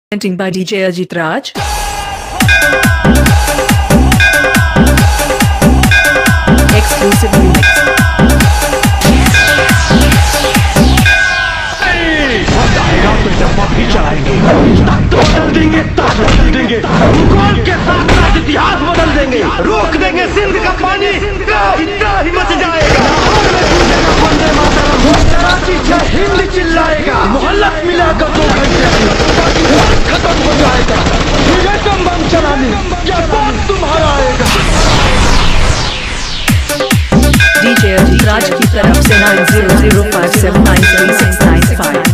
Presenting by DJ Ajeet Raj. Exclusive remix. चलाएंगे, बदल देंगे, बदल देंगे, भूगोल के साथ इतिहास बदल देंगे, रोक देंगे सिंध का पानी, इतना ही मच जाएगा। हिंद चिल्लाएगा, मोहल्ला मिलाकर 2 घंटे खत्म हो जाएगा। एटम बम चलाने क्या बात तुम्हारा आएगा। DJ Ajeet Raj की तरफ से 9005793695।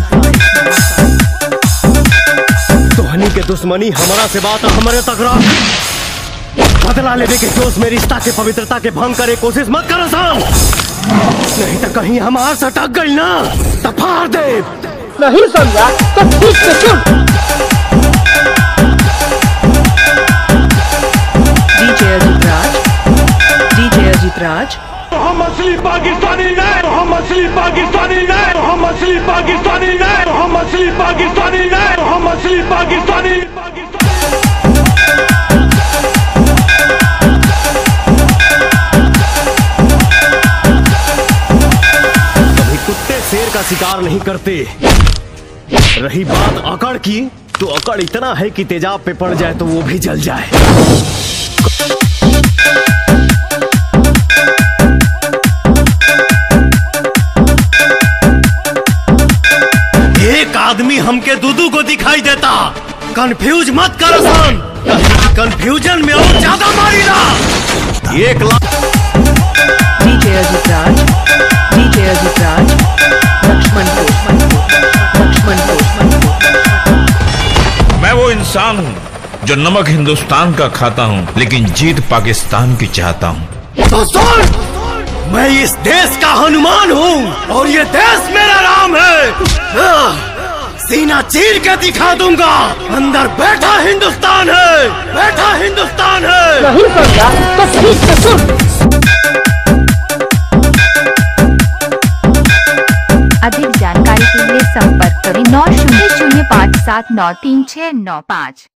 तोहनी के दुश्मनी हमारा से बात हमारे तकरार, बदला लेने के जोश में रिश्ता के पवित्रता के भंग करे कोशिश मत कर आसान, नहीं तो कहीं हमार से टक गई ना तो फाड़ दे। नहीं समझा तो ठीक से सुन। DJ Ajeet Raj, DJ Ajeet Raj। हम असली पाकिस्तानी नहीं, हम असली पाकिस्तानी नहीं, हम असली पाकिस्तानी नहीं, हम असली पाकिस्तानी नहीं, हम असली पाकिस्तानी। कभी कुत्ते शेर का शिकार नहीं करते। रही बात अकड़ की, तो अकड़ इतना है कि तेजाब पे पड़ जाए तो वो भी जल जाए। एक आदमी हमके दूधू को दिखाई देता, कंफ्यूज मत कर आसान, कंफ्यूजन में और ज्यादा मारीला। 1 lakh. DJ Ajeet Raj, DJ Ajeet Raj, Lakshmanpur. मैं वो इंसान हूँ जो नमक हिंदुस्तान का खाता हूँ, लेकिन जीत पाकिस्तान की चाहता हूँ। तो सुन, मैं इस देश का हनुमान हूँ और ये देश मेरा राम है। सीना चीर के दिखा दूंगा, अंदर बैठा हिंदुस्तान है, बैठा हिंदुस्तान है। नहीं समझा तो ठीक से सुन। अधिक जानकारी के लिए संपर्क करें 9005793695।